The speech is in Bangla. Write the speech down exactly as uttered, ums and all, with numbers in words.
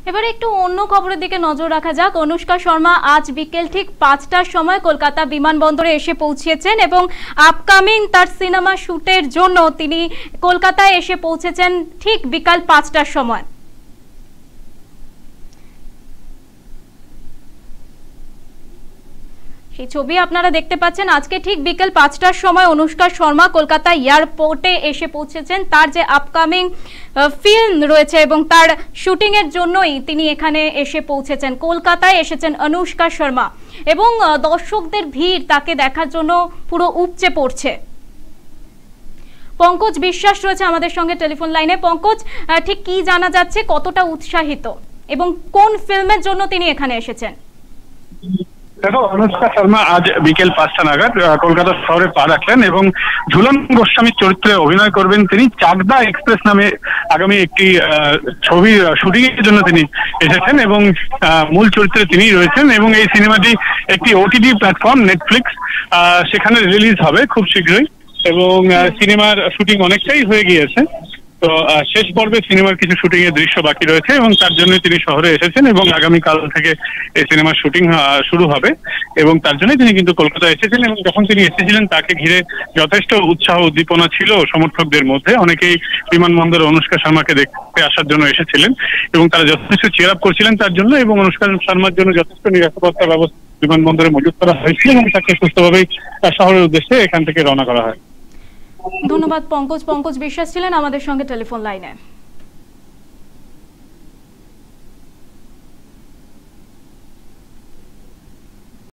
এবারে একটু অন্য খবরের দিকে নজর রাখা যাক। অনুষ্কা শর্মা আজ বিকেল ঠিক পাঁচটার সময় কলকাতা বিমানবন্দরে এসে পৌঁছেছেন এবং আপকামিং তার সিনেমা শুটের জন্য তিনি কলকাতায় এসে পৌঁছেছেন ঠিক বিকাল পাঁচটার সময়। সেই ছবি আপনারা দেখতে পাচ্ছেন। আজকে ঠিক বিকেল পাঁচটার সময় অনুষ্কা শর্মা কলকাতা এয়ারপোর্টে এসে পৌঁছেছেন। তার যে আপকামিং ফিল্ম রয়েছে এবং তার শুটিং এর জন্যই তিনি এখানে এসে পৌঁছেছেন। কলকাতায় এসেছেন অনুষ্কা শর্মা এবং দর্শকদের ভিড় তাকে দেখার জন্য পুরো উপচে পড়ছে। পঙ্কজ বিশ্বাস রয়েছে আমাদের সঙ্গে টেলিফোন লাইনে। পঙ্কজ, ঠিক কি জানা যাচ্ছে, কতটা উৎসাহিত এবং কোন ফিল্মের জন্য তিনি এখানে এসেছেন? দেখো, অনুষ্কা শর্মা আজ বিকেল পাঁচটা নাগাদ কলকাতা শহরে পা রাখলেন এবং ঝুলন গোস্বামীর চরিত্রে অভিনয় করবেন তিনি। চাকদা এক্সপ্রেস নামে আগামী একটি ছবির শুটিং এর জন্য তিনি এসেছেন এবং মূল চরিত্রে তিনি রয়েছেন এবং এই সিনেমাটি একটি ওটিটি প্ল্যাটফর্ম নেটফ্লিক্স সেখানে রিলিজ হবে খুব শীঘ্রই এবং সিনেমার শুটিং অনেকটাই হয়ে গিয়েছে। তো শেষ পর্বে সিনেমার কিছু শুটিং এর দৃশ্য বাকি রয়েছে এবং তার জন্য তিনি শহরে এসেছেন এবং আগামীকাল থেকে এই সিনেমার শুটিং শুরু হবে এবং তার জন্য তিনি কিন্তু কলকাতায় এসেছেন। এবং যখন তিনি এসেছিলেন তাকে ঘিরে যথেষ্ট উৎসাহ উদ্দীপনা ছিল সমর্থকদের মধ্যে। অনেকেই বিমানবন্দরে অনুষ্কা শর্মাকে দেখতে আসার জন্য এসেছিলেন এবং তারা যথেষ্ট চেয়ার আপ করছিলেন তার জন্য এবং অনুষ্কা শর্মার জন্য যথেষ্ট নিরাপত্তা ব্যবস্থা বিমানবন্দরে মজুত করা হয়েছিল এবং তাকে সুস্থভাবেই শহরের উদ্দেশ্যে এখান থেকে রওনা করা হয়। ধন্যবাদ পঙ্কজ। পঙ্কজ বিশ্বাস ছিলেন আমাদের সঙ্গে টেলিফোন লাইনে।